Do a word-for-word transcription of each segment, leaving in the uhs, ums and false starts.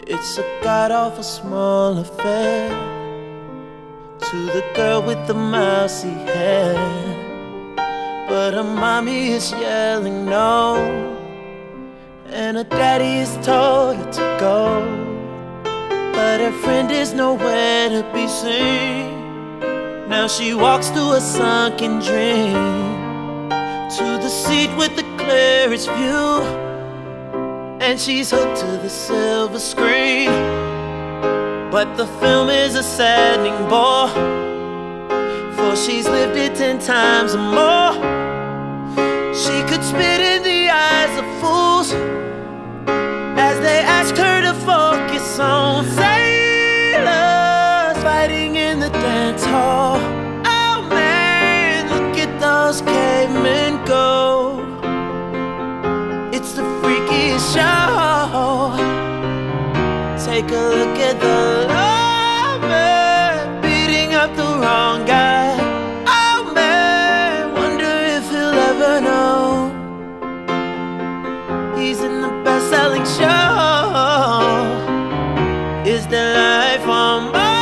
It's a god-awful small affair to the girl with the mousy hair, but her mommy is yelling no, and her daddy has told her to go, but her friend is nowhere to be seen. Now she walks through a sunken dream to the seat with the clearest view, and she's hooked to the silver screen. But the film is a saddening bore, for she's lived it ten times or more. She could spit in the eyes of fools as they asked her to focus on sailors fighting in the dance hall. Oh man, look at those cavemen go. It's the freakiest show. Take a look at the lover beating up the wrong guy. Oh man, wonder if he'll ever know he's in the best-selling show. Is there life on Mars?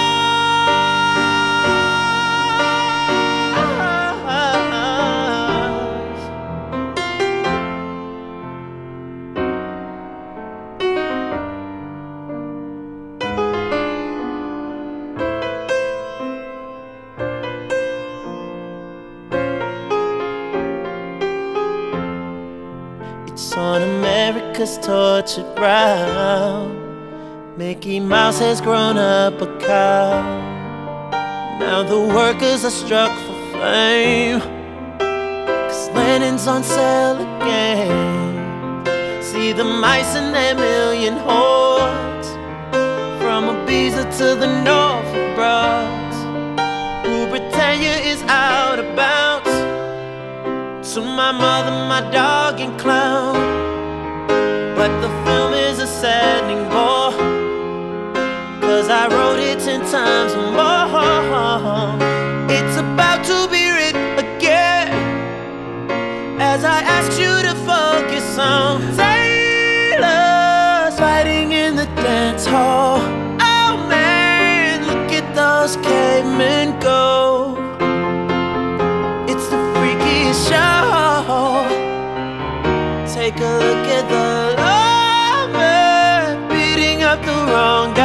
It's on America's tortured ground. Mickey Mouse has grown up a cow. Now the workers are struck for flame, 'cause Lennon's on sale again. See the mice in their million hordes, from Ibiza to the Norfolk Broads. Ooh, Britannia is out of bounds. To my mother, my dog and clown. But the film is a saddening bore, 'cause I wrote it ten times or more. It's about to be written again, as I asked you to focus on sailors fighting in the dance hall. Oh man, look at those cavemen go. It's the freakiest show. Take a look at the lover beating up the wrong